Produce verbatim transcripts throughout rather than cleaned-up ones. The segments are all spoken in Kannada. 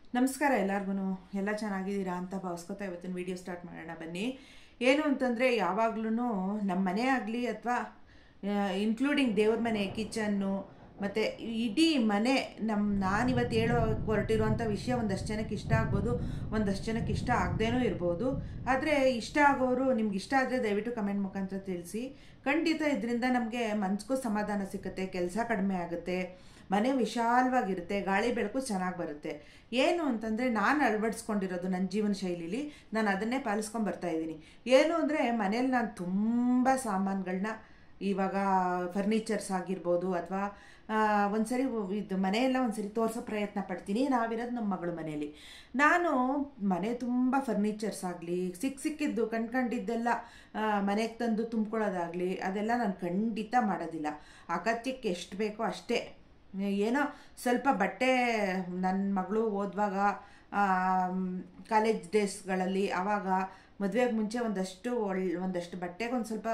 ನಮಸ್ಕಾರ ಎಲ್ಲರಿಗೂ ಎಲ್ಲ ಚೆನ್ನಾಗಿದ್ದೀರಾ ಅಂತ ಭಾವಿಸ್ಕೊತಾ ಇವತ್ತಿನ ವಿಡಿಯೋ ಸ್ಟಾರ್ಟ್ ಮಾಡೋಣ ಬನ್ನಿ. ಏನು ಅಂತಂದರೆ ಯಾವಾಗ್ಲೂ ನಮ್ಮ ಮನೆ ಆಗಲಿ ಅಥವಾ ಇನ್ಕ್ಲೂಡಿಂಗ್ ದೇವ್ರ ಮನೆ, ಕಿಚನ್ನು ಮತ್ತು ಇಡೀ ಮನೆ ನಮ್ಮ ನಾನಿವತ್ತು ಹೇಳೋ ಹೊರಟಿರುವಂಥ ವಿಷಯ ಒಂದಷ್ಟು ಜನಕ್ಕೆ ಇಷ್ಟ ಆಗ್ಬೋದು, ಒಂದಷ್ಟು ಜನಕ್ಕೆ ಇಷ್ಟ ಆಗದೇನೂ ಇರ್ಬೋದು. ಆದರೆ ಇಷ್ಟ ಆಗೋರು ನಿಮ್ಗೆ ಇಷ್ಟ ಆದರೆ ದಯವಿಟ್ಟು ಕಮೆಂಟ್ ಮುಖಾಂತರ ತಿಳಿಸಿ. ಖಂಡಿತ ಇದರಿಂದ ನಮಗೆ ಮನಸ್ಸಿಗೂ ಸಮಾಧಾನ ಸಿಗುತ್ತೆ, ಕೆಲಸ ಕಡಿಮೆ ಆಗುತ್ತೆ, ಮನೆ ವಿಶಾಲವಾಗಿರುತ್ತೆ, ಗಾಳಿ ಬೆಳಕು ಚೆನ್ನಾಗಿ ಬರುತ್ತೆ. ಏನು ಅಂತಂದರೆ ನಾನು ಅಳವಡಿಸ್ಕೊಂಡಿರೋದು ನನ್ನ ಜೀವನ ಶೈಲಿಲಿ ನಾನು ಅದನ್ನೇ ಪಾಲಿಸ್ಕೊಂಡು ಬರ್ತಾ ಇದ್ದೀನಿ. ಏನು ಅಂದರೆ ಮನೇಲಿ ನಾನು ತುಂಬ ಸಾಮಾನುಗಳನ್ನ ಇವಾಗ ಫರ್ನಿಚರ್ಸ್ ಆಗಿರ್ಬೋದು ಅಥವಾ ಒಂದ್ಸರಿ ಇದು ಮನೆಯೆಲ್ಲ ಒಂದ್ಸರಿ ತೋರಿಸೋ ಪ್ರಯತ್ನ ಪಡ್ತೀನಿ. ನಾವಿರೋದು ನಮ್ಮ ಮಗಳ ಮನೆಯಲ್ಲಿ. ನಾನು ಮನೆ ತುಂಬ ಫರ್ನಿಚರ್ಸ್ ಆಗಲಿ ಸಿಕ್ಕ ಸಿಕ್ಕಿದ್ದು ಕಂಡ್ಕೊಂಡಿದ್ದೆಲ್ಲ ಮನೆಗೆ ತಂದು ತುಂಬ್ಕೊಳ್ಳೋದಾಗಲಿ ಅದೆಲ್ಲ ನಾನು ಖಂಡಿತ ಮಾಡೋದಿಲ್ಲ. ಅಗತ್ಯಕ್ಕೆ ಎಷ್ಟು ಬೇಕೋ ಅಷ್ಟೇ. ಏನೋ ಸ್ವಲ್ಪ ಬಟ್ಟೆ ನನ್ನ ಮಗಳು ಓದುವಾಗ ಕಾಲೇಜ್ ಡೇಸ್ಗಳಲ್ಲಿ ಆವಾಗ ಮದುವೆಗೆ ಮುಂಚೆ ಒಂದಷ್ಟು ಒಳ್ಳೆ ಒಂದಷ್ಟು ಬಟ್ಟೆಗೆ ಒಂದು ಸ್ವಲ್ಪ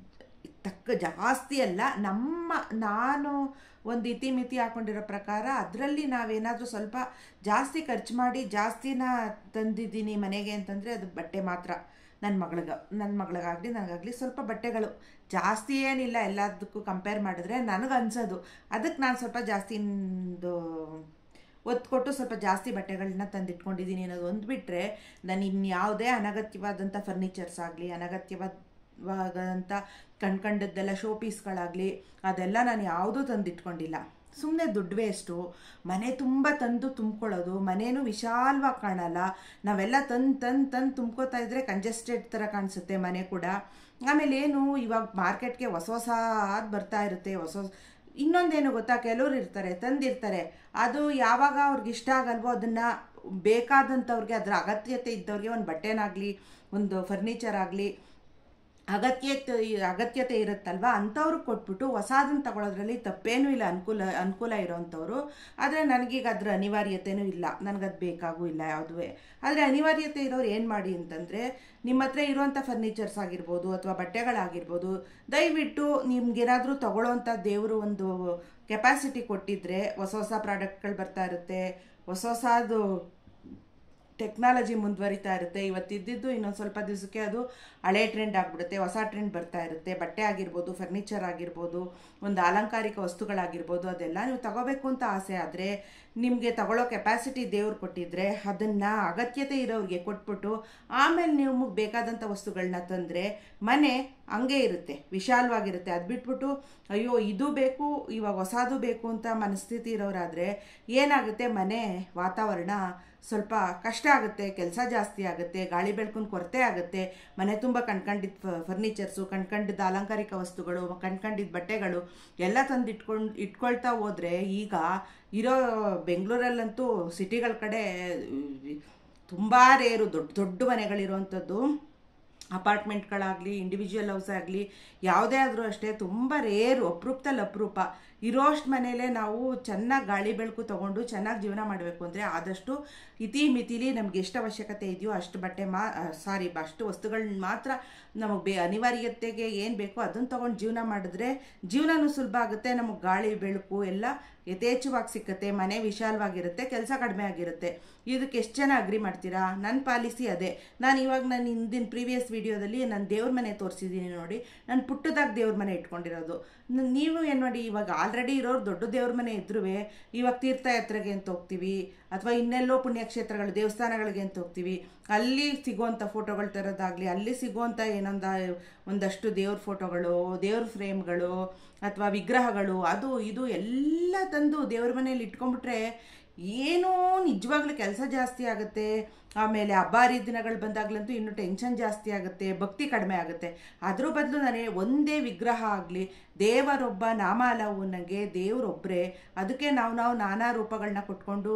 ತಕ್ಕ ಜಾಸ್ತಿ ಅಲ್ಲ, ನಮ್ಮ ನಾನು ಒಂದು ಇತಿಮಿತಿ ಹಾಕ್ಕೊಂಡಿರೋ ಪ್ರಕಾರ ಅದರಲ್ಲಿ ನಾವೇನಾದರೂ ಸ್ವಲ್ಪ ಜಾಸ್ತಿ ಖರ್ಚು ಮಾಡಿ ಜಾಸ್ತಿನ ತಂದಿದ್ದೀನಿ ಮನೆಗೆ ಅಂತಂದರೆ ಅದು ಬಟ್ಟೆ ಮಾತ್ರ. ನನ್ನ ಮಗಳಿಗೆ ನನ್ನ ಮಗಳಿಗಾಗಲಿ ನನಗಾಗಲಿ ಸ್ವಲ್ಪ ಬಟ್ಟೆಗಳು ಜಾಸ್ತಿ ಏನಿಲ್ಲ, ಎಲ್ಲದಕ್ಕೂ ಕಂಪೇರ್ ಮಾಡಿದ್ರೆ ನನಗೆ ಅನ್ಸೋದು ಅದಕ್ಕೆ ನಾನು ಸ್ವಲ್ಪ ಜಾಸ್ತಿಂದು ಒತ್ತು ಕೊಟ್ಟು ಸ್ವಲ್ಪ ಜಾಸ್ತಿ ಬಟ್ಟೆಗಳನ್ನ ತಂದಿಟ್ಕೊಂಡಿದ್ದೀನಿ ಅನ್ನೋದು ಒಂದು ಬಿಟ್ಟರೆ ನಾನು ಇನ್ಯಾವುದೇ ಅನಗತ್ಯವಾದಂಥ ಫರ್ನಿಚರ್ಸ್ ಆಗಲಿ ಅನಗತ್ಯವಾದಂಥ ಕಣ್ಕಂಡದ್ದೆಲ್ಲ ಶೋ ಪೀಸ್ಗಳಾಗಲಿ ಅದೆಲ್ಲ ನಾನು ಯಾವುದೂ ತಂದಿಟ್ಕೊಂಡಿಲ್ಲ. ಸುಮ್ಮನೆ ದುಡ್ಡು ವೇಸ್ಟು. ಮನೆ ತುಂಬ ತಂದು ತುಂಬ್ಕೊಳ್ಳೋದು, ಮನೇನೂ ವಿಶಾಲವಾಗಿ ಕಾಣಲ್ಲ. ನಾವೆಲ್ಲ ತಂದು ತಂದು ತಂದು ತುಂಬ್ಕೋತಾ ಇದ್ದರೆ ಕಂಜೆಸ್ಟೆಡ್ ಥರ ಕಾಣಿಸುತ್ತೆ ಮನೆ ಕೂಡ. ಆಮೇಲೆ ಏನು ಇವಾಗ ಮಾರ್ಕೆಟ್ಗೆ ಹೊಸ ಹೊಸಾದು ಬರ್ತಾ ಇರುತ್ತೆ. ಹೊಸ ಇನ್ನೊಂದೇನು ಗೊತ್ತಾ, ಕೆಲವ್ರು ಇರ್ತಾರೆ ತಂದಿರ್ತಾರೆ, ಅದು ಯಾವಾಗ ಅವ್ರಿಗೆ ಇಷ್ಟ ಆಗಲ್ವೋ ಅದನ್ನು ಬೇಕಾದಂಥವ್ರಿಗೆ ಅದರ ಅಗತ್ಯತೆ ಇದ್ದವ್ರಿಗೆ ಒಂದು ಬಟ್ಟೆನಾಗಲಿ ಒಂದು ಫರ್ನಿಚರ್ ಆಗಲಿ ಅಗತ್ಯತೆ ಅಗತ್ಯತೆ ಇರುತ್ತಲ್ವ ಅಂಥವ್ರಿಗೆ ಕೊಟ್ಬಿಟ್ಟು ಹೊಸಾದನ್ನು ತಗೊಳ್ಳೋದ್ರಲ್ಲಿ ತಪ್ಪೇನೂ ಇಲ್ಲ, ಅನುಕೂಲ ಅನುಕೂಲ ಇರೋವಂಥವ್ರು. ಆದರೆ ನನಗೀಗ ಅದರ ಅನಿವಾರ್ಯತೆಯೂ ಇಲ್ಲ, ನನಗದು ಬೇಕಾಗೂ ಇಲ್ಲ ಯಾವುದುವೇ. ಆದರೆ ಅನಿವಾರ್ಯತೆ ಇರೋರು ಏನು ಮಾಡಿ ಅಂತಂದರೆ ನಿಮ್ಮ ಹತ್ರ ಇರೋವಂಥ ಫರ್ನಿಚರ್ಸ್ ಆಗಿರ್ಬೋದು ಅಥವಾ ಬಟ್ಟೆಗಳಾಗಿರ್ಬೋದು ದಯವಿಟ್ಟು ನಿಮ್ಗೇನಾದರೂ ತಗೊಳ್ಳೋವಂಥ ದೇವರು ಒಂದು ಕೆಪಾಸಿಟಿ ಕೊಟ್ಟಿದ್ದರೆ ಹೊಸ ಹೊಸ ಪ್ರಾಡಕ್ಟ್ಗಳು ಬರ್ತಾ ಇರುತ್ತೆ, ಹೊಸ ಹೊಸದು ಟೆಕ್ನಾಲಜಿ ಮುಂದುವರಿತಾ ಇರುತ್ತೆ. ಇವತ್ತಿದ್ದು ಇನ್ನೊಂದು ಸ್ವಲ್ಪ ದಿವಸಕ್ಕೆ ಅದು ಹಳೆ ಟ್ರೆಂಡ್ ಆಗಿಬಿಡುತ್ತೆ, ಹೊಸ ಟ್ರೆಂಡ್ ಬರ್ತಾ ಇರುತ್ತೆ. ಬಟ್ಟೆ ಆಗಿರ್ಬೋದು, ಫರ್ನಿಚರ್ ಆಗಿರ್ಬೋದು, ಒಂದು ಅಲಂಕಾರಿಕ ವಸ್ತುಗಳಾಗಿರ್ಬೋದು, ಅದೆಲ್ಲ ನೀವು ತಗೋಬೇಕು ಅಂತ ಆಸೆ ಆದರೆ ನಿಮಗೆ ತಗೊಳ್ಳೋ ಕೆಪಾಸಿಟಿ ದೇವ್ರು ಕೊಟ್ಟಿದ್ರೆ ಅದನ್ನು ಅಗತ್ಯತೆ ಇರೋರಿಗೆ ಕೊಟ್ಬಿಟ್ಟು ಆಮೇಲೆ ನಿಮಗೆ ಬೇಕಾದಂಥ ವಸ್ತುಗಳನ್ನ ತಂದರೆ ಮನೆ ಹಂಗೆ ಇರುತ್ತೆ, ವಿಶಾಲವಾಗಿರುತ್ತೆ. ಅದು ಬಿಟ್ಬಿಟ್ಟು ಅಯ್ಯೋ ಇದು ಬೇಕು ಇವಾಗ ಹೊಸದು ಬೇಕು ಅಂತ ಮನಸ್ಥಿತಿ ಇರೋರಾದರೆ ಏನಾಗುತ್ತೆ, ಮನೆ ವಾತಾವರಣ ಸ್ವಲ್ಪ ಕಷ್ಟ ಆಗುತ್ತೆ, ಕೆಲಸ ಜಾಸ್ತಿ ಆಗುತ್ತೆ, ಗಾಳಿ ಬೆಳಕಿನ ಕೊರತೆ ಆಗುತ್ತೆ. ಮನೆ ತುಂಬ ಕಣ್ಕಂಡಿದ್ದ ಫರ್ನಿಚರ್ಸು, ಕಣ್ಕಂಡಿದ್ದ ಅಲಂಕಾರಿಕ ವಸ್ತುಗಳು, ಕಣ್ಕಂಡಿದ್ದ ಬಟ್ಟೆಗಳು ಎಲ್ಲ ತಂದು ಇಟ್ಕೊಂಡು ಇಟ್ಕೊಳ್ತಾ ಹೋದರೆ ಈಗ ಇರೋ ಬೆಂಗಳೂರಲ್ಲಂತೂ ಸಿಟಿಗಳ ಕಡೆ ತುಂಬ ರೇರು ದೊಡ್ಡ ದೊಡ್ಡ ಮನೆಗಳಿರೋವಂಥದ್ದು. ಅಪಾರ್ಟ್ಮೆಂಟ್ಗಳಾಗಲಿ ಇಂಡಿವಿಜುವಲ್ ಹೌಸ್ ಆಗಲಿ ಯಾವುದೇ ಆದರೂ ಅಷ್ಟೇ ತುಂಬ ರೇರು, ಅಪರೂಪದಲ್ಲಿ ಅಪರೂಪ. ಇರೋಷ್ಟು ಮನೇಲೇ ನಾವು ಚೆನ್ನಾಗಿ ಗಾಳಿ ಬೆಳಕು ತೊಗೊಂಡು ಚೆನ್ನಾಗಿ ಜೀವನ ಮಾಡಬೇಕು ಅಂದರೆ ಆದಷ್ಟು ಇತಿ ಮಿತಿಲಿ ನಮ್ಗೆ ಎಷ್ಟು ಅವಶ್ಯಕತೆ ಇದೆಯೋ ಅಷ್ಟು ಬಟ್ಟೆ ಮಾ ಸಾರಿ ಅಷ್ಟು ವಸ್ತುಗಳನ್ನ ಮಾತ್ರ ನಮಗೆ ಬೇ ಅನಿವಾರ್ಯತೆಗೆ ಏನು ಬೇಕೋ ಅದನ್ನು ತೊಗೊಂಡು ಜೀವನ ಮಾಡಿದ್ರೆ ಜೀವನನೂ ಸುಲಭ ಆಗುತ್ತೆ, ನಮಗೆ ಗಾಳಿ ಬೆಳಕು ಎಲ್ಲ ಯಥೇಚ್ಛವಾಗಿ ಸಿಕ್ಕತ್ತೆ, ಮನೆ ವಿಶಾಲವಾಗಿರುತ್ತೆ, ಕೆಲಸ ಕಡಿಮೆ ಆಗಿರುತ್ತೆ. ಇದಕ್ಕೆ ಎಷ್ಟು ಜನ ಅಗ್ರಿ ಮಾಡ್ತೀರಾ? ನನ್ನ ಪಾಲಿಸಿ ಅದೇ. ನಾನು ಇವಾಗ ನಾನು ಹಿಂದಿನ ಪ್ರೀವಿಯಸ್ ವೀಡಿಯೋದಲ್ಲಿ ನಾನು ದೇವ್ರ ಮನೆ ತೋರಿಸಿದ್ದೀನಿ ನೋಡಿ, ನಾನು ಪುಟ್ಟದಾಗಿ ದೇವ್ರ ಮನೆ ಇಟ್ಕೊಂಡಿರೋದು. ನೀವು ಏನು ನೋಡಿ, ಇವಾಗ ಆಲ್ರೆಡಿ ಇರೋರು ದೊಡ್ಡ ದೇವ್ರ ಮನೆ ಇದ್ರೂ ಇವಾಗ ತೀರ್ಥಯಾತ್ರೆಗೆ ಅಂತ ಹೋಗ್ತೀವಿ ಅಥವಾ ಇನ್ನೆಲ್ಲೋ ಪುಣ್ಯಕ್ಷೇತ್ರಗಳು ದೇವಸ್ಥಾನಗಳಿಗೆ ಅಂತ ಹೋಗ್ತೀವಿ, ಅಲ್ಲಿ ಸಿಗೋವಂಥ ಫೋಟೋಗಳು ತರೋದಾಗಲಿ ಅಲ್ಲಿ ಸಿಗೋವಂಥ ಏನೊಂದ ಒಂದಷ್ಟು ದೇವ್ರ ಫೋಟೋಗಳು, ದೇವ್ರ ಫ್ರೇಮ್ಗಳು ಅಥವಾ ವಿಗ್ರಹಗಳು ಅದು ಇದು ಎಲ್ಲ ತಂದು ದೇವ್ರ ಮನೇಲಿ ಇಟ್ಕೊಂಡ್ಬಿಟ್ರೆ ಏನೋ ನಿಜವಾಗ್ಲೂ ಕೆಲಸ ಜಾಸ್ತಿ ಆಗುತ್ತೆ. ಆಮೇಲೆ ಹಬ್ಬ ಹರಿದಿನಗಳು ಬಂದಾಗಲಂತೂ ಇನ್ನೂ ಟೆನ್ಷನ್ ಜಾಸ್ತಿ ಆಗುತ್ತೆ, ಭಕ್ತಿ ಕಡಿಮೆ ಆಗುತ್ತೆ. ಅದ್ರ ಬದಲು ನಾನೇ ಒಂದೇ ವಿಗ್ರಹ ಆಗಲಿ, ದೇವರೊಬ್ಬ ನಾಮ ಅಲವು ನನಗೆ ದೇವರೊಬ್ಬರೇ, ಅದಕ್ಕೆ ನಾವು ನಾವು ನಾನಾ ರೂಪಗಳನ್ನ ಕೊಟ್ಕೊಂಡು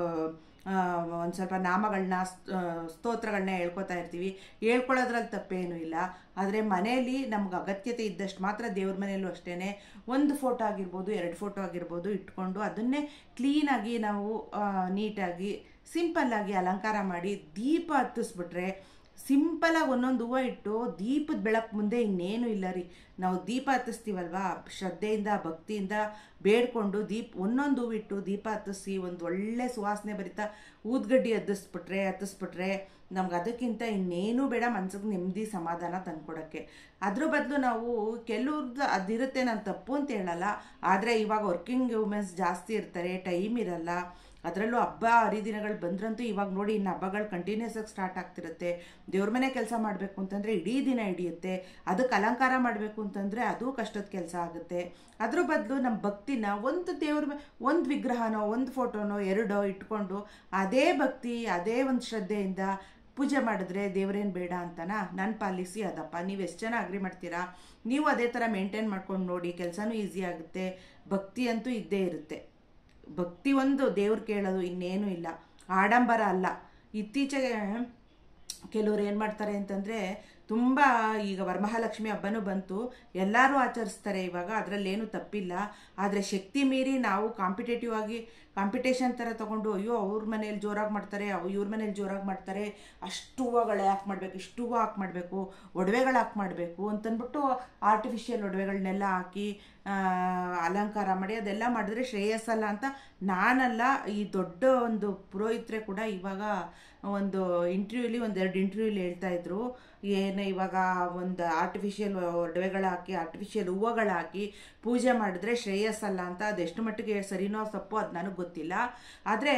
ಒಂದು ಸ್ವಲ್ಪ ನಾಮಗಳನ್ನ ಸ್ತೋತ್ರಗಳನ್ನ ಹೇಳ್ಕೊತಾ ಇರ್ತೀವಿ. ಹೇಳ್ಕೊಳ್ಳೋದ್ರಲ್ಲಿ ತಪ್ಪೇನೂ ಇಲ್ಲ. ಆದರೆ ಮನೆಯಲ್ಲಿ ನಮ್ಗೆ ಅಗತ್ಯತೆ ಇದ್ದಷ್ಟು ಮಾತ್ರ ದೇವ್ರ ಮನೆಯಲ್ಲೂ ಅಷ್ಟೇ ಒಂದು ಫೋಟೋ ಆಗಿರ್ಬೋದು ಎರಡು ಫೋಟೋ ಆಗಿರ್ಬೋದು ಇಟ್ಕೊಂಡು ಅದನ್ನೇ ಕ್ಲೀನಾಗಿ ನಾವು ನೀಟಾಗಿ ಸಿಂಪಲ್ಲಾಗಿ ಅಲಂಕಾರ ಮಾಡಿ ದೀಪ ಹತ್ತಿಸ್ಬಿಟ್ರೆ ಸಿಂಪಲಾಗಿ ಒಂದೊಂದು ಹೂವು ಇಟ್ಟು ದೀಪದ ಬೆಳಕು ಮುಂದೆ ಇನ್ನೇನು ಇಲ್ಲ ರೀ. ನಾವು ದೀಪ ಹತ್ತಿಸ್ತೀವಲ್ವಾ, ಶ್ರದ್ಧೆಯಿಂದ ಭಕ್ತಿಯಿಂದ ಬೇಡ್ಕೊಂಡು ದೀಪ ಒಂದೊಂದು ಹೂವಿಟ್ಟು ದೀಪ ಹತ್ತಿಸಿ ಒಂದು ಒಳ್ಳೆ ಸುವಾಸನೆ ಬರಿತಾ ಊದ್ಗಡ್ಡಿ ಹತ್ತಿಸ್ಬಿಟ್ರೆ ಹತ್ತಿಸ್ಬಿಟ್ರೆ ನಮ್ಗೆ ಅದಕ್ಕಿಂತ ಇನ್ನೇನು ಬೇಡ, ಮನ್ಸಿಗೆ ನೆಮ್ಮದಿ ಸಮಾಧಾನ ತಂದ್ಕೊಡೋಕ್ಕೆ. ಅದ್ರ ಬದಲು ನಾವು ಕೆಲವ್ರದ್ದು ಅದಿರುತ್ತೆ, ನಾನು ತಪ್ಪು ಅಂತ ಹೇಳಲ್ಲ, ಆದರೆ ಇವಾಗ ವರ್ಕಿಂಗ್ ವುಮೆನ್ಸ್ ಜಾಸ್ತಿ ಇರ್ತಾರೆ, ಟೈಮ್ ಇರಲ್ಲ. ಅದರಲ್ಲೂ ಹಬ್ಬ ಹರಿದಿನಗಳು ಬಂದ್ರಂತೂ ಇವಾಗ ನೋಡಿ ಇನ್ನು ಹಬ್ಬಗಳು ಕಂಟಿನ್ಯೂಸ್ ಆಗಿ ಸ್ಟಾರ್ಟ್ ಆಗ್ತಿರುತ್ತೆ. ದೇವ್ರ ಮನೆ ಕೆಲಸ ಮಾಡಬೇಕು ಅಂತಂದರೆ ಇಡೀ ದಿನ ಹಿಡಿಯುತ್ತೆ. ಅದಕ್ಕೆ ಅಲಂಕಾರ ಮಾಡಬೇಕು ಅಂತಂದರೆ ಅದು ಕಷ್ಟದ ಕೆಲಸ ಆಗುತ್ತೆ. ಅದ್ರ ಬದಲು ನಮ್ಮ ಭಕ್ತಿನ ಒಂದು ದೇವ್ರ ಒಂದು ವಿಗ್ರಹನೋ ಒಂದು ಫೋಟೋನೋ ಎರಡೋ ಇಟ್ಕೊಂಡು ಅದೇ ಭಕ್ತಿ ಅದೇ ಒಂದು ಶ್ರದ್ಧೆಯಿಂದ ಪೂಜೆ ಮಾಡಿದ್ರೆ ದೇವ್ರೇನು ಬೇಡ ಅಂತನಾ? ನನ್ನ ಪಾಲಿಸಿ ಅದಪ್ಪ. ನೀವು ಎಷ್ಟು ಜನ ಅಗ್ರಿ ಮಾಡ್ತೀರಾ? ನೀವು ಅದೇ ಥರ ಮೇಂಟೈನ್ ಮಾಡ್ಕೊಂಡು ನೋಡಿ, ಕೆಲಸನೂ ಈಸಿ ಆಗುತ್ತೆ, ಭಕ್ತಿ ಅಂತೂ ಇದ್ದೇ ಇರುತ್ತೆ. ಭಕ್ತಿ ಒಂದು ದೇವ್ರು ಕೇಳೋದು, ಇನ್ನೇನು ಇಲ್ಲ, ಆಡಂಬರ ಅಲ್ಲ. ಇತ್ತೀಚೆಗೆ ಕೆಲವ್ರು ಏನು ಮಾಡ್ತಾರೆ ಅಂತಂದರೆ, ತುಂಬ ಈಗ ವರಮಹಾಲಕ್ಷ್ಮಿ ಹಬ್ಬನೂ ಬಂತು, ಎಲ್ಲರೂ ಆಚರಿಸ್ತಾರೆ ಇವಾಗ, ಅದರಲ್ಲೇನು ತಪ್ಪಿಲ್ಲ. ಆದರೆ ಶಕ್ತಿ ಮೀರಿ ನಾವು ಕಾಂಪಿಟೇಟಿವ್ ಆಗಿ ಕಾಂಪಿಟೇಷನ್ ಥರ ತೊಗೊಂಡು ಅಯ್ಯೋ ಅವ್ರ ಮನೇಲಿ ಜೋರಾಗಿ ಮಾಡ್ತಾರೆ, ಅವು ಇವ್ರ ಮನೇಲಿ ಜೋರಾಗಿ ಮಾಡ್ತಾರೆ, ಅಷ್ಟು ಹೂವುಗಳು ಯಾಕೆ ಮಾಡಬೇಕು, ಇಷ್ಟು ಹೂವು ಹಾಕಿ ಮಾಡಬೇಕು, ಒಡವೆಗಳು ಹಾಕಿ ಮಾಡಬೇಕು ಅಂತಂದ್ಬಿಟ್ಟು ಆರ್ಟಿಫಿಷಿಯಲ್ ಒಡವೆಗಳನ್ನೆಲ್ಲ ಹಾಕಿ ಅಲಂಕಾರ ಮಾಡಿ ಅದೆಲ್ಲ ಮಾಡಿದ್ರೆ ಶ್ರೇಯಸ್ಸಲ್ಲ ಅಂತ ನಾನಲ್ಲ, ಈ ದೊಡ್ಡ ಒಂದು ಪುರೋಹಿತರೆ ಕೂಡ ಇವಾಗ ಒಂದು ಇಂಟರ್ವ್ಯೂಲಿ ಒಂದೆರಡು ಇಂಟರ್ವ್ಯೂಲಿ ಹೇಳ್ತಾಯಿದ್ರು, ಏನು ಇವಾಗ ಒಂದು ಆರ್ಟಿಫಿಷಿಯಲ್ ಒಡವೆಗಳು ಹಾಕಿ ಆರ್ಟಿಫಿಷಿಯಲ್ ಹೂವುಗಳು ಹಾಕಿ ಪೂಜೆ ಮಾಡಿದ್ರೆ ಶ್ರೇಯಸ್ಸಲ್ಲ ಅಂತ. ಅದೆಷ್ಟು ಮಟ್ಟಿಗೆ ಸರಿನೋ ತಪ್ಪೋ ಅದು ನನಗೆ ಗೊತ್ತಿಲ್ಲ. ಆದರೆ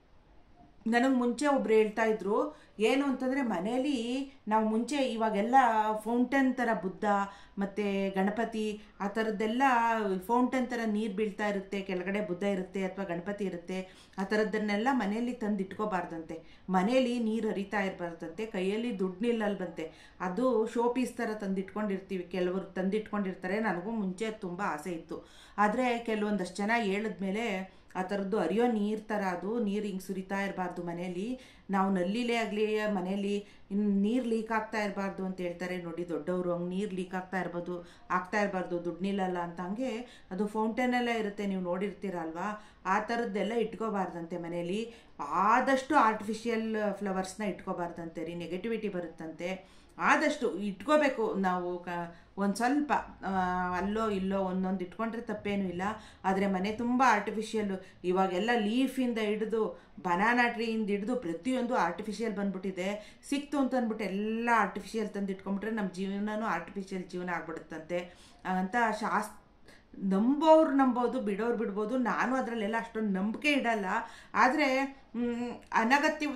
ನನಗೆ ಮುಂಚೆ ಒಬ್ರು ಹೇಳ್ತಾ ಇದ್ರು, ಏನು ಅಂತಂದರೆ ಮನೇಲಿ ನಾವು ಮುಂಚೆ ಇವಾಗೆಲ್ಲ ಫೌಂಟೇನ್ ಥರ ಬುದ್ಧ ಮತ್ತು ಗಣಪತಿ ಆ ಥರದ್ದೆಲ್ಲ ಫೌಂಟೇನ್ ಥರ ನೀರು ಬೀಳ್ತಾ ಇರುತ್ತೆ, ಕೆಳಗಡೆ ಬುದ್ಧ ಇರುತ್ತೆ ಅಥವಾ ಗಣಪತಿ ಇರುತ್ತೆ, ಆ ಥರದ್ದನ್ನೆಲ್ಲ ಮನೆಯಲ್ಲಿ ತಂದು ಇಟ್ಕೋಬಾರ್ದಂತೆ, ಮನೇಲಿ ನೀರು ಹರಿತಾ ಇರಬಾರ್ದಂತೆ, ಕೈಯಲ್ಲಿ ದುಡ್ಡು ನಿಲ್ಲಲ್ವಂತೆ. ಅದು ಶೋ ಪೀಸ್ ಥರ ತಂದಿಟ್ಕೊಂಡಿರ್ತೀವಿ, ಕೆಲವರು ತಂದಿಟ್ಕೊಂಡಿರ್ತಾರೆ. ನನಗೂ ಮುಂಚೆ ತುಂಬ ಆಸೆ ಇತ್ತು. ಆದರೆ ಕೆಲವೊಂದಷ್ಟು ಜನ ಹೇಳಿದ್ಮೇಲೆ ಆ ಥರದ್ದು ಹರಿಯೋ ನೀರು ಥರ ಅದು ನೀರು ಹಿಂಗೆ ಸುರಿತಾ ಇರಬಾರ್ದು ಮನೇಲಿ, ನಾವು ನಲ್ಲಿಲೇ ಆಗಲಿ ಮನೇಲಿ ಇನ್ನು ನೀರು ಲೀಕ್ ಆಗ್ತಾ ಇರಬಾರ್ದು ಅಂತ ಹೇಳ್ತಾರೆ ನೋಡಿ ದೊಡ್ಡವರು. ಹಂಗೆ ನೀರು ಲೀಕ್ ಆಗ್ತಾ ಇರ್ಬೋದು, ಆಗ್ತಾ ಇರಬಾರ್ದು, ದುಡ್ಡು ನಿಲ್ಲಲ್ಲ ಅಂತ. ಹಂಗೆ ಅದು ಫೌಂಟೇನೆಲ್ಲ ಇರುತ್ತೆ, ನೀವು ನೋಡಿರ್ತೀರಲ್ವಾ, ಆ ಥರದ್ದೆಲ್ಲ ಇಟ್ಕೋಬಾರ್ದಂತೆ ಮನೇಲಿ. ಆದಷ್ಟು ಆರ್ಟಿಫಿಷಿಯಲ್ ಫ್ಲವರ್ಸ್ನ ಇಟ್ಕೋಬಾರ್ದಂತೆ ರೀ, ನೆಗೆಟಿವಿಟಿ ಬರುತ್ತಂತೆ. ಆದಷ್ಟು ಇಟ್ಕೋಬೇಕು ನಾವು, ಕ ಒಂದು ಸ್ವಲ್ಪ ಅಲ್ಲೋ ಇಲ್ಲೋ ಒಂದೊಂದು ಇಟ್ಕೊಂಡ್ರೆ ತಪ್ಪೇನೂ ಇಲ್ಲ. ಆದರೆ ಮನೆ ತುಂಬ ಆರ್ಟಿಫಿಷಿಯಲ್ಲು, ಇವಾಗೆಲ್ಲ ಲೀಫಿಂದ ಹಿಡಿದು ಬನಾನಾ ಟ್ರೀಯಿಂದ ಹಿಡಿದು ಪ್ರತಿಯೊಂದು ಆರ್ಟಿಫಿಷಿಯಲ್ ಬಂದ್ಬಿಟ್ಟಿದೆ. ಸಿಕ್ತು ಅಂತ ಅಂದ್ಬಿಟ್ಟು ಎಲ್ಲ ಆರ್ಟಿಫಿಷಿಯಲ್ ತಂದು ಇಟ್ಕೊಂಡ್ಬಿಟ್ರೆ ನಮ್ಮ ಜೀವನನೂ ಆರ್ಟಿಫಿಷಿಯಲ್ ಜೀವನ ಆಗ್ಬಿಡುತ್ತಂತೆ ಅಂತ ಶಾಸ್ತ್ರ. ನಂಬೋರು ನಂಬೋದು, ಬಿಡೋರು ಬಿಡ್ಬೋದು, ನಾನು ಅದರಲ್ಲೆಲ್ಲ ಅಷ್ಟೊಂದು ನಂಬಿಕೆ ಇಡಲ್ಲ. ಆದರೆ ಅನಗತ್ಯ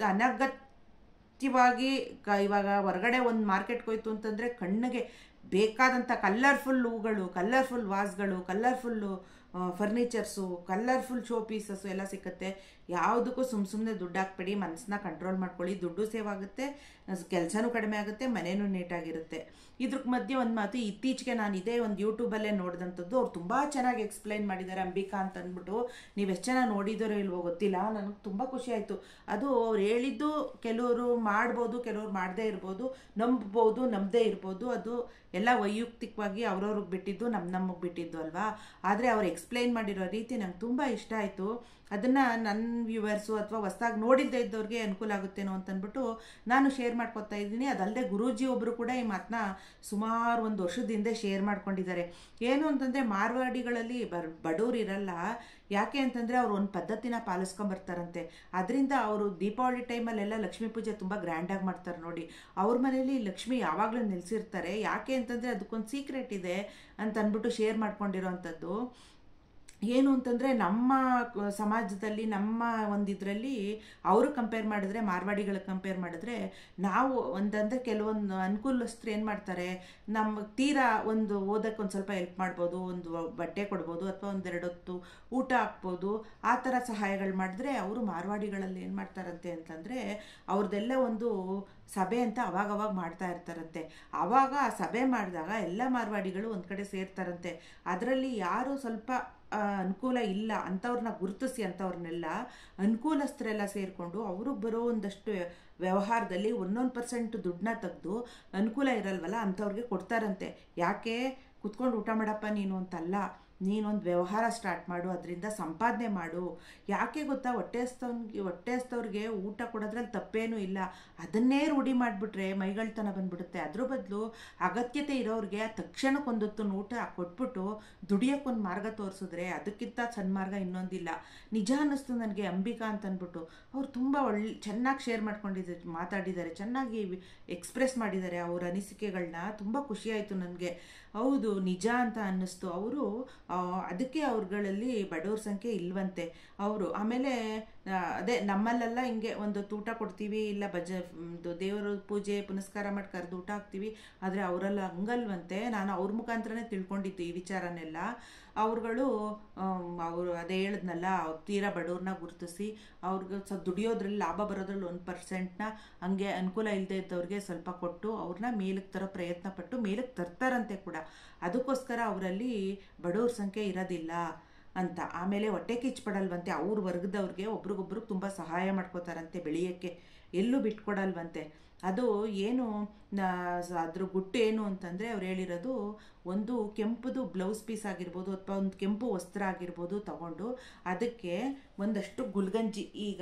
ಅನಗತ್ಯವಾಗಿ ಕ ಇವಾಗ ಹೊರಗಡೆ ಒಂದು ಮಾರ್ಕೆಟ್ಗೆ ಹೋಯ್ತು ಅಂತಂದರೆ ಕಣ್ಣಿಗೆ ಬೇಕಾದಂಥ ಕಲರ್ಫುಲ್ ಹೂಗಳು, ಕಲರ್ಫುಲ್ ವಾಸ್ಗಳು, colourful furnitures, colourful show pieces ಎಲ್ಲ ಸಿಕ್ಕುತ್ತೆ. ಯಾವುದಕ್ಕೂ ಸುಮ್ಮ ಸುಮ್ಮನೆ ದುಡ್ಡು ಹಾಕ್ಬೇಡಿ, ಮನಸ್ಸನ್ನ ಕಂಟ್ರೋಲ್ ಮಾಡ್ಕೊಳ್ಳಿ. ದುಡ್ಡು ಸೇವ್ ಆಗುತ್ತೆ, ಕೆಲಸನೂ ಕಡಿಮೆ ಆಗುತ್ತೆ, ಮನೇನೂ ನೀಟಾಗಿರುತ್ತೆ. ಇದ್ರ ಮಧ್ಯೆ ಒಂದು ಮಾತು, ಇತ್ತೀಚೆಗೆ ನಾನು ಇದೇ ಒಂದು ಯೂಟ್ಯೂಬಲ್ಲೇ ನೋಡಿದಂಥದ್ದು, ಅವ್ರು ತುಂಬ ಚೆನ್ನಾಗಿ ಎಕ್ಸ್ಪ್ಲೈನ್ ಮಾಡಿದ್ದಾರೆ, ಅಂಬಿಕಾ ಅಂತ ಅಂದ್ಬಿಟ್ಟು. ನೀವು ಎಷ್ಟು ಜನ ನೋಡಿದರೋ ಇಲ್ವೋ ಗೊತ್ತಿಲ್ಲ, ನನಗೆ ತುಂಬ ಖುಷಿ ಆಯಿತು. ಅದು ಅವ್ರು ಹೇಳಿದ್ದು ಕೆಲವರು ಮಾಡ್ಬೋದು, ಕೆಲವ್ರು ಮಾಡದೇ ಇರ್ಬೋದು, ನಂಬ್ಬೋದು ನಂಬದೇ ಇರ್ಬೋದು, ಅದು ಎಲ್ಲ ವೈಯಕ್ತಿಕವಾಗಿ ಅವ್ರವ್ರಿಗೆ ಬಿಟ್ಟಿದ್ದು, ನಮ್ಮ ನಮಗೆ ಬಿಟ್ಟಿದ್ದು ಅಲ್ವಾ. ಆದರೆ ಅವ್ರು ಎಕ್ಸ್ಪ್ಲೈನ್ ಮಾಡಿರೋ ರೀತಿ ನಂಗೆ ತುಂಬ ಇಷ್ಟ ಆಯಿತು. ಅದನ್ನು ನನ್ನ ವ್ಯೂವರ್ಸು ಅಥವಾ ಹೊಸ್ದಾಗಿ ನೋಡಿದ್ದೇ ಇದ್ದವ್ರಿಗೆ ಅನುಕೂಲ ಆಗುತ್ತೇನೋ ಅಂತಂದ್ಬಿಟ್ಟು ನಾನು ಶೇರ್ ಮಾಡ್ಕೊತಾ ಇದ್ದೀನಿ. ಅದಲ್ಲದೆ ಗುರೂಜಿ ಒಬ್ಬರು ಕೂಡ ಈ ಮಾತನ್ನ ಸುಮಾರು ಒಂದು ವರ್ಷದ ಹಿಂದೆ ಶೇರ್ ಮಾಡ್ಕೊಂಡಿದ್ದಾರೆ. ಏನು ಅಂತಂದರೆ ಮಾರ್ವಾಡಿಗಳಲ್ಲಿ ಬರ್ ಬಡವ್ರು ಇರಲ್ಲ, ಯಾಕೆ ಅಂತಂದರೆ ಅವ್ರು ಒಂದು ಪದ್ಧತಿನ ಪಾಲಿಸ್ಕೊಂಬರ್ತಾರಂತೆ. ಅದರಿಂದ ಅವರು ದೀಪಾವಳಿ ಟೈಮಲ್ಲೆಲ್ಲ ಲಕ್ಷ್ಮೀ ಪೂಜೆ ತುಂಬ ಗ್ರ್ಯಾಂಡಾಗಿ ಮಾಡ್ತಾರೆ ನೋಡಿ. ಅವ್ರ ಮನೇಲಿ ಲಕ್ಷ್ಮಿ ಯಾವಾಗಲೂ ನಿಲ್ಲಿಸಿರ್ತಾರೆ. ಯಾಕೆ ಅಂತಂದರೆ ಅದಕ್ಕೊಂದು ಸೀಕ್ರೆಟ್ ಇದೆ ಅಂತ ಅಂದ್ಬಿಟ್ಟು ಶೇರ್ ಮಾಡ್ಕೊಂಡಿರೋವಂಥದ್ದು. ಏನು ಅಂತಂದರೆ ನಮ್ಮ ಸಮಾಜದಲ್ಲಿ ನಮ್ಮ ಒಂದು ಇದರಲ್ಲಿ ಅವರು ಕಂಪೇರ್ ಮಾಡಿದ್ರೆ, ಮಾರ್ವಾಡಿಗಳಿಗೆ ಕಂಪೇರ್ ಮಾಡಿದ್ರೆ, ನಾವು ಒಂದಂದರೆ ಕೆಲವೊಂದು ಅನುಕೂಲಸ್ಥರು ಏನು ಮಾಡ್ತಾರೆ, ನಮ್ಮ ತೀರಾ ಒಂದು ಓದಕ್ಕೆ ಒಂದು ಸ್ವಲ್ಪ ಹೆಲ್ಪ್ ಮಾಡ್ಬೋದು, ಒಂದು ಬಟ್ಟೆ ಕೊಡ್ಬೋದು, ಅಥವಾ ಒಂದೆರಡು ಹೊತ್ತು ಊಟ ಹಾಕ್ಬೋದು, ಆ ಥರ ಸಹಾಯಗಳು ಮಾಡಿದ್ರೆ, ಅವರು ಮಾರ್ವಾಡಿಗಳಲ್ಲಿ ಏನು ಮಾಡ್ತಾರಂತೆ ಅಂತಂದರೆ ಅವ್ರದ್ದೆಲ್ಲ ಒಂದು ಸಭೆ ಅಂತ ಅವಾಗವಾಗ ಮಾಡ್ತಾ ಇರ್ತಾರಂತೆ. ಆವಾಗ ಆ ಸಭೆ ಮಾಡಿದಾಗ ಎಲ್ಲ ಮಾರ್ವಾಡಿಗಳು ಒಂದು ಕಡೆ ಸೇರ್ತಾರಂತೆ. ಅದರಲ್ಲಿ ಯಾರು ಸ್ವಲ್ಪ ಅನುಕೂಲ ಇಲ್ಲ ಅಂಥವ್ರನ್ನ ಗುರುತಿಸಿ, ಅಂಥವ್ರನ್ನೆಲ್ಲ ಅನುಕೂಲಸ್ಥರೆಲ್ಲ ಸೇರಿಕೊಂಡು ಅವ್ರಿಗೆ ಬರೋ ಒಂದಷ್ಟು ವ್ಯವಹಾರದಲ್ಲಿ ಒಂದೊಂದು ಪರ್ಸೆಂಟ್ ದುಡ್ಡನ್ನ ತೆಗೆದು ಅನುಕೂಲ ಇರಲ್ವಲ್ಲ ಅಂಥವ್ರಿಗೆ ಕೊಡ್ತಾರಂತೆ. ಯಾಕೆ ಕುತ್ಕೊಂಡು ಊಟ ಮಾಡಪ್ಪ ನೀನು ಅಂತಲ್ಲ, ನೀನೊಂದು ವ್ಯವಹಾರ ಸ್ಟಾರ್ಟ್ ಮಾಡು, ಅದರಿಂದ ಸಂಪಾದನೆ ಮಾಡು. ಯಾಕೆ ಗೊತ್ತಾ, ಹೊಟ್ಟೆ ಹಸ್ತವ್ನಿಗೆ ಹೊಟ್ಟೆ ಹಸ್ತವ್ರಿಗೆ ಊಟ ಕೊಡೋದ್ರಲ್ಲಿ ತಪ್ಪೇನೂ ಇಲ್ಲ. ಅದನ್ನೇ ರೂಢಿ ಮಾಡಿಬಿಟ್ರೆ ಮೈಗಳ್ತನ ಬಂದ್ಬಿಡುತ್ತೆ. ಅದ್ರ ಬದಲು ಅಗತ್ಯತೆ ಇರೋರಿಗೆ ತಕ್ಷಣಕ್ಕೊಂದೊತ್ತು ಊಟ ಕೊಟ್ಬಿಟ್ಟು ದುಡಿಯೋಕ್ಕೊಂದು ಮಾರ್ಗ ತೋರಿಸಿದ್ರೆ ಅದಕ್ಕಿಂತ ಸನ್ಮಾರ್ಗ ಇನ್ನೊಂದಿಲ್ಲ. ನಿಜ ಅನ್ನಿಸ್ತು ನನಗೆ. ಅಂಬಿಕಾ ಅಂತ ಅಂದ್ಬಿಟ್ಟು ಅವ್ರು ತುಂಬ ಒಳ್ಳೆ ಚೆನ್ನಾಗಿ ಶೇರ್ ಮಾಡ್ಕೊಂಡಿದ್ದಾರೆ, ಮಾತಾಡಿದ್ದಾರೆ, ಚೆನ್ನಾಗಿ ಎಕ್ಸ್ಪ್ರೆಸ್ ಮಾಡಿದ್ದಾರೆ ಅವ್ರ ಅನಿಸಿಕೆಗಳನ್ನ. ತುಂಬ ಖುಷಿಯಾಯಿತು ನನಗೆ. ಹೌದು, ನಿಜ ಅಂತ ಅನ್ನಿಸ್ತು. ಅವರು ಅದಕ್ಕೆ ಅವ್ರುಗಳಲ್ಲಿ ಬಡವ್ರ ಸಂಖ್ಯೆ ಇಲ್ವಂತೆ ಅವರು. ಆಮೇಲೆ ಅದೇ ನಮ್ಮಲ್ಲೆಲ್ಲ ಹಿಂಗೆ ಒಂದು ಊಟ ಕೊಡ್ತೀವಿ, ಇಲ್ಲ ಭಜ ದೇವರ ಪೂಜೆ ಪುನಸ್ಕಾರ ಮಾಡಿ ಕರೆದು ಊಟ ಹಾಕ್ತೀವಿ. ಆದರೆ ಅವರೆಲ್ಲ ಹಂಗಲ್ವಂತೆ. ನಾನು ಅವ್ರ ಮುಖಾಂತರನೇ ತಿಳ್ಕೊಂಡಿದ್ದು ಈ ವಿಚಾರನೆಲ್ಲ. ಅವ್ರುಗಳು ಅವರು ಅದೇ ಹೇಳಿದ್ನಲ್ಲ, ತೀರಾ ಬಡವ್ರನ್ನ ಗುರುತಿಸಿ ಅವ್ರಿಗೆ ಸ್ವಲ್ಪ ದುಡಿಯೋದ್ರಲ್ಲಿ ಲಾಭ ಬರೋದ್ರಲ್ಲಿ ಒಂದು ಪರ್ಸೆಂಟ್ನ ಹಂಗೆ ಅನುಕೂಲ ಇಲ್ಲದೆ ಇದ್ದವ್ರಿಗೆ ಸ್ವಲ್ಪ ಕೊಟ್ಟು ಅವ್ರನ್ನ ಮೇಲಕ್ಕೆ ತರೋ ಪ್ರಯತ್ನ ಪಟ್ಟು ಮೇಲಕ್ಕೆ ತರ್ತಾರಂತೆ ಕೂಡ. ಅದಕ್ಕೋಸ್ಕರ ಅವರಲ್ಲಿ ಬಡವ್ರ ಸಂಖ್ಯೆ ಇರೋದಿಲ್ಲ ಅಂತ. ಆಮೇಲೆ ಹೊಟ್ಟೆ ಕಿಚ್ಚುಪಡಲ್ವಂತೆ. ಅವ್ರ ವರ್ಗದವ್ರಿಗೆ ಒಬ್ರಿಗೊಬ್ರು ತುಂಬ ಸಹಾಯ ಮಾಡ್ಕೋತಾರಂತೆ ಬೆಳೆಯೋಕ್ಕೆ, ಎಲ್ಲೂ ಬಿಟ್ಕೊಡಲ್ವಂತೆ. ಅದು ಏನು ಅದ್ರ ಗುಟ್ಟು ಏನು ಅಂತಂದರೆ ಅವ್ರು ಹೇಳಿರೋದು, ಒಂದು ಕೆಂಪುದು ಬ್ಲೌಸ್ ಪೀಸ್ ಆಗಿರ್ಬೋದು ಅಥವಾ ಒಂದು ಕೆಂಪು ವಸ್ತ್ರ ಆಗಿರ್ಬೋದು ತಗೊಂಡು ಅದಕ್ಕೆ ಒಂದಷ್ಟು ಗುಲ್ಗಂಜಿ, ಈಗ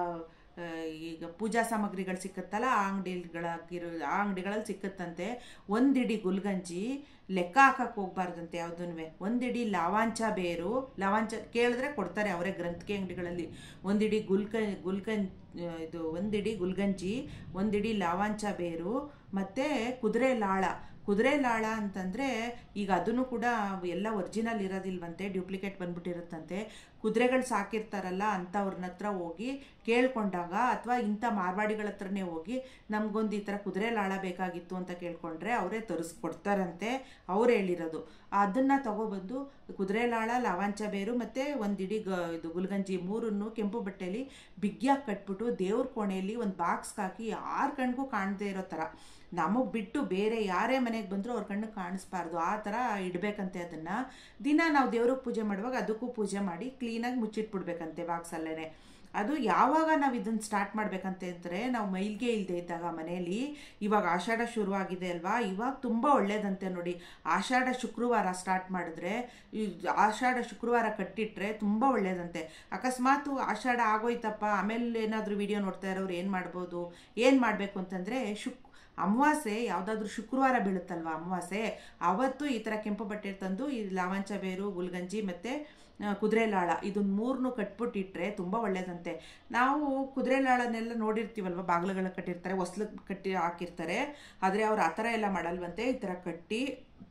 ಈಗ ಪೂಜಾ ಸಾಮಗ್ರಿಗಳು ಸಿಕ್ಕತ್ತಲ್ಲ ಆ ಅಂಗಡಿಗಳಾಗಿರೋ ಆ ಅಂಗಡಿಗಳಲ್ಲಿ ಸಿಕ್ಕತ್ತಂತೆ. ಒಂದಿಡಿ ಗುಲ್ಗಂಜಿ ಲೆಕ್ಕ ಹಾಕಕ್ಕೆ ಹೋಗ್ಬಾರ್ದಂತೆ ಯಾವುದೂ. ಒಂದಿಡಿ ಲವಂಚ ಬೇರು, ಲವಂಚ ಕೇಳಿದ್ರೆ ಕೊಡ್ತಾರೆ ಅವರೇ ಗ್ರಂಥಿಗೆ ಅಂಗಡಿಗಳಲ್ಲಿ. ಒಂದಿಡಿ ಗುಲ್ಕ ಗುಲ್ಕನ್ ಇದು ಒಂದಿಡಿ ಗುಲ್ಗಂಜಿ, ಒಂದಿಡಿ ಲವಂಚ ಬೇರು ಮತ್ತು ಕುದುರೆ ಲಾಳ. ಕುದುರೆ ಲಾಳ ಅಂತಂದರೆ ಈಗ ಅದನ್ನು ಕೂಡ ಎಲ್ಲ ಒರಿಜಿನಲ್ ಇರೋದಿಲ್ವಂತೆ, ಡ್ಯೂಪ್ಲಿಕೇಟ್ ಬಂದ್ಬಿಟ್ಟಿರುತ್ತಂತೆ. ಕುದುರೆಗಳು ಸಾಕಿರ್ತಾರಲ್ಲ ಅಂಥವ್ರನ್ನ ಹತ್ರ ಹೋಗಿ ಕೇಳ್ಕೊಂಡಾಗ, ಅಥವಾ ಇಂಥ ಮಾರ್ವಾಡಿಗಳ ಹತ್ರನೇ ಹೋಗಿ ನಮಗೊಂದು ಈ ಥರ ಕುದುರೆ ಲಾಳ ಬೇಕಾಗಿತ್ತು ಅಂತ ಕೇಳ್ಕೊಂಡ್ರೆ ಅವರೇ ತರಿಸ್ಕೊಡ್ತಾರಂತೆ. ಅವ್ರು ಹೇಳಿರೋದು. ಅದನ್ನು ತಗೊಬಂದು ಕುದುರೆ ಲಾಳ, ಲವಂಚ ಬೇರು ಮತ್ತು ಒಂದಿಡಿ ಗ ಇದು ಗುಲ್ಗಂಜಿ ಮೂರನ್ನು ಕೆಂಪು ಬಟ್ಟೆಯಲ್ಲಿ ಬಿಗಿಯಾಗಿ ಕಟ್ಬಿಟ್ಟು ದೇವ್ರ ಕೋಣೆಯಲ್ಲಿ ಒಂದು ಬಾಕ್ಸ್ಗೆ ಹಾಕಿ ಯಾರ ಕಣ್ಗೂ ಕಾಣದೇ ಇರೋ ಥರ, ನಮಗೆ ಬಿಟ್ಟು ಬೇರೆ ಯಾರೇ ಮನೆಗೆ ಬಂದರೂ ಅವ್ರ ಕಣ್ಣು ಕಾಣಿಸ್ಬಾರ್ದು, ಆ ಥರ ಇಡಬೇಕಂತೆ. ಅದನ್ನು ದಿನ ನಾವು ದೇವ್ರಿಗೆ ಪೂಜೆ ಮಾಡುವಾಗ ಅದಕ್ಕೂ ಪೂಜೆ ಮಾಡಿ ಕ್ಲೀನಾಗಿ ಮುಚ್ಚಿಟ್ಬಿಡ್ಬೇಕಂತೆ ಬಾಕ್ಸಲ್ಲೇ. ಅದು ಯಾವಾಗ ನಾವು ಇದನ್ನು ಸ್ಟಾರ್ಟ್ ಮಾಡಬೇಕಂತ ಅಂದರೆ, ನಾವು ಮೈಲ್ಗೆ ಇಲ್ಲದೆ ಇದ್ದಾಗ ಮನೆಯಲ್ಲಿ. ಇವಾಗ ಆಷಾಢ ಶುರುವಾಗಿದೆ ಅಲ್ವಾ, ಇವಾಗ ತುಂಬ ಒಳ್ಳೇದಂತೆ ನೋಡಿ. ಆಷಾಢ ಶುಕ್ರವಾರ ಸ್ಟಾರ್ಟ್ ಮಾಡಿದ್ರೆ, ಆಷಾಢ ಶುಕ್ರವಾರ ಕಟ್ಟಿಟ್ರೆ ತುಂಬ ಒಳ್ಳೇದಂತೆ. ಅಕಸ್ಮಾತು ಆಷಾಢ ಆಗೋಯ್ತಪ್ಪ ಆಮೇಲೆ ಏನಾದರೂ ವಿಡಿಯೋ ನೋಡ್ತಾ ಇರೋರು ಏನು ಮಾಡ್ಬೋದು, ಏನು ಮಾಡಬೇಕು ಅಂತಂದರೆ, ಶುಕ್ ಅಮಾವಾಸ್ಯೆ ಯಾವುದಾದ್ರೂ ಶುಕ್ರವಾರ ಬೀಳುತ್ತಲ್ವ ಅಮಾವಾಸ್ಯೆ, ಆವತ್ತು ಈ ಥರ ಕೆಂಪು ಬಟ್ಟೆ ತಂದು ಈ ಲವಂಚ ಬೇರು, ಗುಲ್ಗಂಜಿ ಮತ್ತು ಕುದುರೆ ಲಾಳ ಇದನ್ನ ಮೂರನ್ನು ಕಟ್ಬಿಟ್ಟಿಟ್ರೆ ತುಂಬ ಒಳ್ಳೇದಂತೆ. ನಾವು ಕುದುರೆ ಲಾಳನೆಲ್ಲ ನೋಡಿರ್ತೀವಲ್ವ, ಬಾಗಿಲುಗಳ ಕಟ್ಟಿರ್ತಾರೆ, ಹೊಸ್ಲಿಗೆ ಕಟ್ಟಿ ಹಾಕಿರ್ತಾರೆ. ಆದರೆ ಅವ್ರು ಆ ಥರ ಎಲ್ಲ ಮಾಡಲ್ವಂತೆ. ಈ ಥರ ಕಟ್ಟಿ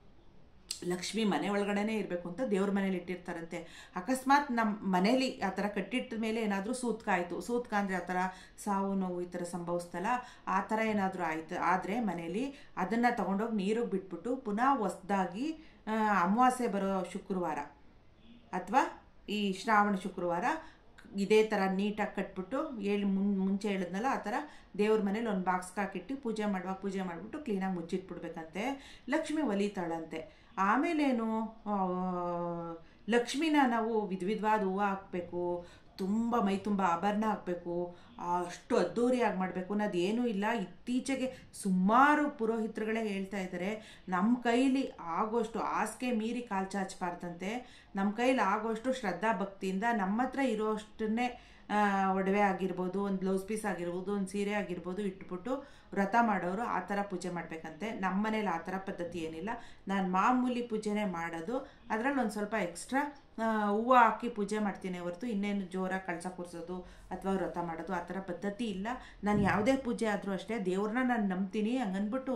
ಲಕ್ಷ್ಮಿ ಮನೆ ಒಳಗಡೆನೇ ಇರಬೇಕು ಅಂತ ದೇವ್ರ ಮನೇಲಿ ಇಟ್ಟಿರ್ತಾರಂತೆ. ಅಕಸ್ಮಾತ್ ನಮ್ಮ ಮನೇಲಿ ಆ ಥರ ಕಟ್ಟಿಟ್ಟ ಮೇಲೆ ಏನಾದರೂ ಸೂತ್ಕ ಆಯಿತು, ಸೂತ್ಕ ಅಂದರೆ ಆ ಥರ ಸಾವು ನೋವು ಈ ಥರ ಸಂಭವಿಸ್ತಲ್ಲ, ಆ ಥರ ಏನಾದರೂ ಆಯಿತು ಆದರೆ ಮನೇಲಿ ಅದನ್ನು ತೊಗೊಂಡೋಗಿ ನೀರಿಗೆ ಬಿಟ್ಬಿಟ್ಟು ಪುನಃ ಹೊಸ್ದಾಗಿ ಅಮಾವಾಸ್ಯೆ ಬರೋ ಶುಕ್ರವಾರ ಅಥವಾ ಈ ಶ್ರಾವಣ ಶುಕ್ರವಾರ ಇದೇ ಥರ ನೀಟಾಗಿ ಕಟ್ಬಿಟ್ಟು ಹೇಳಿ ಮುನ್ ಮುಂಚೆ ಹೇಳಿದ್ನಲ್ಲ ಆ ಥರ ದೇವ್ರ ಮನೇಲಿ ಒಂದು ಬಾಕ್ಸ್ಗೆ ಹಾಕಿಟ್ಟು ಪೂಜೆ ಮಾಡುವಾಗ ಪೂಜೆ ಮಾಡಿಬಿಟ್ಟು ಕ್ಲೀನಾಗಿ ಮುಚ್ಚಿಟ್ಬಿಡ್ಬೇಕಂತೆ. ಲಕ್ಷ್ಮಿ ಒಲಿತಾಳಂತೆ. ಆಮೇಲೇನು, ಲಕ್ಷ್ಮಿನ ನಾವು ವಿಧ ವಿಧವಾದ ಹೂವು ಹಾಕಬೇಕು, ತುಂಬ ಮೈ ತುಂಬ ಆಭರಣ ಹಾಕಬೇಕು, ಅಷ್ಟು ಅದ್ದೂರಿಯಾಗಿ ಮಾಡಬೇಕು ಅನ್ನೋದು ಏನೂ ಇಲ್ಲ. ಇತ್ತೀಚೆಗೆ ಸುಮಾರು ಪುರೋಹಿತರುಗಳೇ ಹೇಳ್ತಾ ಇದ್ದಾರೆ, ನಮ್ಮ ಕೈಲಿ ಆಗೋಷ್ಟು ಹಾಸಿಗೆ ಮೀರಿ ಕಾಲು ಚಾಚಬಾರ್ದಂತೆ. ನಮ್ಮ ಕೈಲಿ ಆಗೋಷ್ಟು ಶ್ರದ್ಧಾ ಭಕ್ತಿಯಿಂದ ನಮ್ಮ ಹತ್ರ ಇರೋಷ್ಟನ್ನೇ ಒಡವೆ ಆಗಿರ್ಬೋದು, ಒಂದು ಬ್ಲೌಸ್ ಪೀಸ್ ಆಗಿರ್ಬೋದು, ಒಂದು ಸೀರೆ ಆಗಿರ್ಬೋದು ಇಟ್ಬಿಟ್ಟು ವ್ರತ ಮಾಡೋರು ಆ ಥರ ಪೂಜೆ ಮಾಡಬೇಕಂತೆ. ನಮ್ಮ ಮನೇಲಿ ಆ ಥರ ಪದ್ಧತಿ ಏನಿಲ್ಲ. ನಾನು ಮಾಮೂಲಿ ಪೂಜೆನೇ ಮಾಡೋದು, ಅದರಲ್ಲಿ ಒಂದು ಸ್ವಲ್ಪ ಎಕ್ಸ್ಟ್ರಾ ಹೂವು ಹಾಕಿ ಪೂಜೆ ಮಾಡ್ತೀನಿ ಹೊರತು ಇನ್ನೇನು ಜೋರಾಗಿ ಕಳಸ ಕೂರಿಸೋದು ಅಥವಾ ವ್ರತ ಮಾಡೋದು ಆ ಥರ ಪದ್ಧತಿ ಇಲ್ಲ. ನಾನು ಯಾವುದೇ ಪೂಜೆ ಆದರೂ ಅಷ್ಟೇ ದೇವ್ರನ್ನ ನಾನು ನಂಬ್ತೀನಿ, ಹಂಗನ್ಬಿಟ್ಟು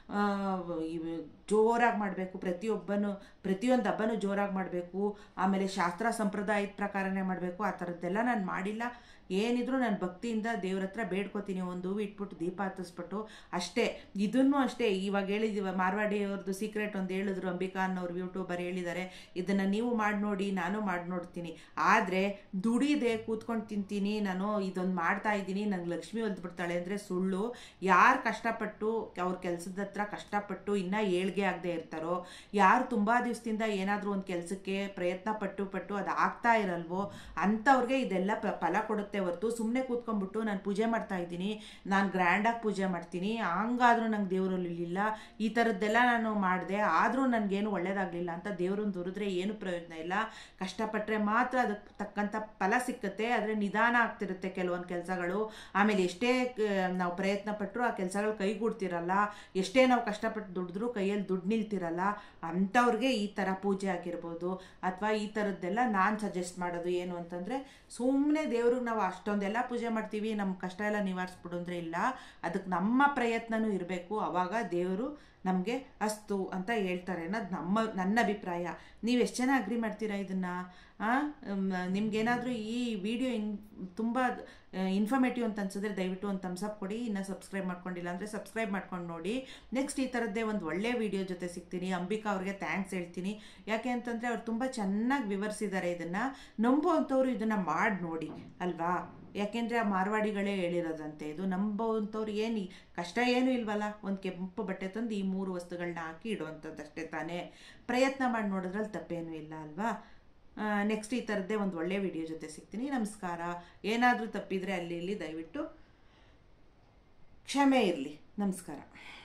ಜೋರಾಗಿ ಮಾಡಬೇಕು, ಪ್ರತಿಯೊಬ್ಬನೂ ಪ್ರತಿಯೊಂದು ಹಬ್ಬನೂ ಜೋರಾಗಿ ಮಾಡಬೇಕು, ಆಮೇಲೆ ಶಾಸ್ತ್ರ ಸಂಪ್ರದಾಯದ ಪ್ರಕಾರನೇ ಮಾಡಬೇಕು, ಆ ಥರದ್ದೆಲ್ಲ ನಾನು ಮಾಡಿಲ್ಲ. ಏನಿದ್ರು ನಾನು ಭಕ್ತಿಯಿಂದ ದೇವ್ರ ಹತ್ರ ಬೇಡ್ಕೋತೀನಿ, ಒಂದು ಹೂವು ಇಟ್ಬಿಟ್ಟು ದೀಪ ಹತ್ತಿಸ್ಬಿಟ್ಟು ಅಷ್ಟೇ. ಇದನ್ನು ಅಷ್ಟೇ ಇವಾಗ ಹೇಳಿದ್ದೀವ ಮಾರ್ವಾಡಿ ಅವ್ರದ್ದು ಸೀಕ್ರೆಟ್ ಒಂದು ಹೇಳಿದ್ರು, ಅಂಬಿಕಾ ಅನ್ನೋರು ಯೂಟ್ಯೂಬರ್ ಹೇಳಿದ್ದಾರೆ, ಇದನ್ನು ನೀವು ಮಾಡಿ ನೋಡಿ, ನಾನು ಮಾಡಿ ನೋಡ್ತೀನಿ. ಆದರೆ ದುಡಿದೆ ಕೂತ್ಕೊಂಡು ತಿಂತೀನಿ ನಾನು, ಇದೊಂದು ಮಾಡ್ತಾ ಇದ್ದೀನಿ ನಂಗೆ ಲಕ್ಷ್ಮಿ ಒಲ್ದ್ಬಿಡ್ತಾಳೆ ಅಂದರೆ ಸುಳ್ಳು. ಯಾರು ಕಷ್ಟಪಟ್ಟು ಅವ್ರ ಕೆಲಸದ ಹತ್ರ ಕಷ್ಟಪಟ್ಟು ಇನ್ನೂ ಏಳ್ಗೆ ಆಗದೆ ಇರ್ತಾರೋ, ಯಾರು ತುಂಬ ದಿವಸದಿಂದ ಏನಾದರೂ ಒಂದು ಕೆಲಸಕ್ಕೆ ಪ್ರಯತ್ನ ಪಟ್ಟು ಪಟ್ಟು ಅದು ಆಗ್ತಾ ಇರಲ್ವೋ ಅಂಥವ್ರಿಗೆ ಇದೆಲ್ಲ ಫಲ ಕೊಡುತ್ತೆ ಬರುತ್ತೆ ಹೊರತು ಸುಮ್ಮನೆ ಕೂತ್ಕೊಂಡ್ಬಿಟ್ಟು ನಾನು ಪೂಜೆ ಮಾಡ್ತಾ ಇದ್ದೀನಿ, ನಾನು ಗ್ರ್ಯಾಂಡಾಗಿ ಪೂಜೆ ಮಾಡ್ತೀನಿ, ಹಂಗಾದ್ರೂ ನಂಗೆ ದೇವರು ಇರಲಿಲ್ಲ, ಈ ಥರದ್ದೆಲ್ಲ ನಾನು ಮಾಡಿದೆ ಆದರೂ ನನಗೇನು ಒಳ್ಳೇದಾಗಲಿಲ್ಲ ಅಂತ ದೇವ್ರನ್ನ ದುರಿದ್ರೆ ಏನು ಪ್ರಯೋಜನ ಇಲ್ಲ. ಕಷ್ಟಪಟ್ಟರೆ ಮಾತ್ರ ಅದಕ್ಕೆ ತಕ್ಕಂಥ ಫಲ ಸಿಕ್ಕತ್ತೆ. ಆದರೆ ನಿಧಾನ ಆಗ್ತಿರುತ್ತೆ ಕೆಲವೊಂದು ಕೆಲಸಗಳು. ಆಮೇಲೆ ಎಷ್ಟೇ ನಾವು ಪ್ರಯತ್ನ ಪಟ್ಟರು ಆ ಕೆಲಸಗಳು ಕೈಗೂಡ್ತಿರಲ್ಲ, ಎಷ್ಟೇ ನಾವು ಕಷ್ಟಪಟ್ಟು ದುಡಿದ್ರೂ ಕೈಯಲ್ಲಿ ದುಡ್ಡು ನಿಲ್ತಿರಲ್ಲ. ಅಂಥವ್ರಿಗೆ ಈ ಥರ ಪೂಜೆ ಆಗಿರ್ಬೋದು ಅಥವಾ ಈ ಥರದ್ದೆಲ್ಲ ನಾನು ಸಜೆಸ್ಟ್ ಮಾಡೋದು ಏನು ಅಂತಂದರೆ, ಸುಮ್ಮನೆ ದೇವ್ರಿಗೆ ನಾವು ಅಷ್ಟೊಂದೆಲ್ಲ ಪೂಜೆ ಮಾಡ್ತೀವಿ, ನಮ್ಮ ಕಷ್ಟ ಎಲ್ಲ ನಿವಾರಿಸ್ಬಿಡು ಅಂದರೆ ಇಲ್ಲ, ಅದಕ್ಕೆ ನಮ್ಮ ಪ್ರಯತ್ನವೂ ಇರಬೇಕು. ಆವಾಗ ದೇವರು ನಮಗೆ ಅಸ್ತು ಅಂತ ಹೇಳ್ತಾರೆ ಅನ್ನೋದು ನಮ್ಮ ನನ್ನ ಅಭಿಪ್ರಾಯ. ನೀವು ಎಷ್ಟು ಜನ ಅಗ್ರಿ ಮಾಡ್ತೀರಾ ಇದನ್ನು? ನಿಮ್ಗೇನಾದರೂ ಈ ವಿಡಿಯೋ ಇನ್ ತುಂಬ ಇನ್ಫಾರ್ಮೇಟಿವ್ ಅಂತ ಅನ್ಸಿದ್ರೆ ದಯವಿಟ್ಟು ಒಂದು ಥಮ್ಸ್ ಅಪ್ ಕೊಡಿ. ಇನ್ನು ಸಬ್ಸ್ಕ್ರೈಬ್ ಮಾಡ್ಕೊಂಡಿಲ್ಲ ಅಂದರೆ ಸಬ್ಸ್ಕ್ರೈಬ್ ಮಾಡ್ಕೊಂಡು ನೋಡಿ. ನೆಕ್ಸ್ಟ್ ಈ ಥರದ್ದೇ ಒಂದು ಒಳ್ಳೆ ವಿಡಿಯೋ ಜೊತೆ ಸಿಗ್ತೀನಿ. ಅಂಬಿಕಾ ಅವ್ರಿಗೆ ಥ್ಯಾಂಕ್ಸ್ ಹೇಳ್ತೀನಿ. ಯಾಕೆ ಅಂತಂದರೆ ಅವ್ರು ತುಂಬ ಚೆನ್ನಾಗಿ ವಿವರಿಸಿದ್ದಾರೆ ಇದನ್ನು. ನಂಬುವಂಥವ್ರು ಇದನ್ನು ಮಾಡಿ ನೋಡಿ ಅಲ್ವಾ? ಯಾಕೆಂದರೆ ಆ ಮಾರ್ವಾಡಿಗಳೇ ಹೇಳಿರೋದಂತೆ, ಇದು ನಂಬೋವಂಥವ್ರು ಏನು ಕಷ್ಟ ಏನೂ ಇಲ್ವಲ್ಲ, ಒಂದು ಕೆಂಪು ಬಟ್ಟೆ ತಂದು ಈ ಮೂರು ವಸ್ತುಗಳನ್ನ ಹಾಕಿ ಇಡುವಂಥದ್ದು ಅಷ್ಟೇ ತಾನೇ. ಪ್ರಯತ್ನ ಮಾಡಿ ನೋಡೋದ್ರಲ್ಲಿ ತಪ್ಪೇನೂ ಇಲ್ಲ ಅಲ್ವಾ? ನೆಕ್ಸ್ಟ್ ಈ ಥರದ್ದೇ ಒಂದು ಒಳ್ಳೆ ವಿಡಿಯೋ ಜೊತೆ ಸಿಗ್ತೀನಿ. ನಮಸ್ಕಾರ. ಏನಾದರೂ ತಪ್ಪಿದರೆ ಅಲ್ಲಿ ಇಲ್ಲಿ ದಯವಿಟ್ಟು ಕ್ಷಮೆ ಇರಲಿ. ನಮಸ್ಕಾರ.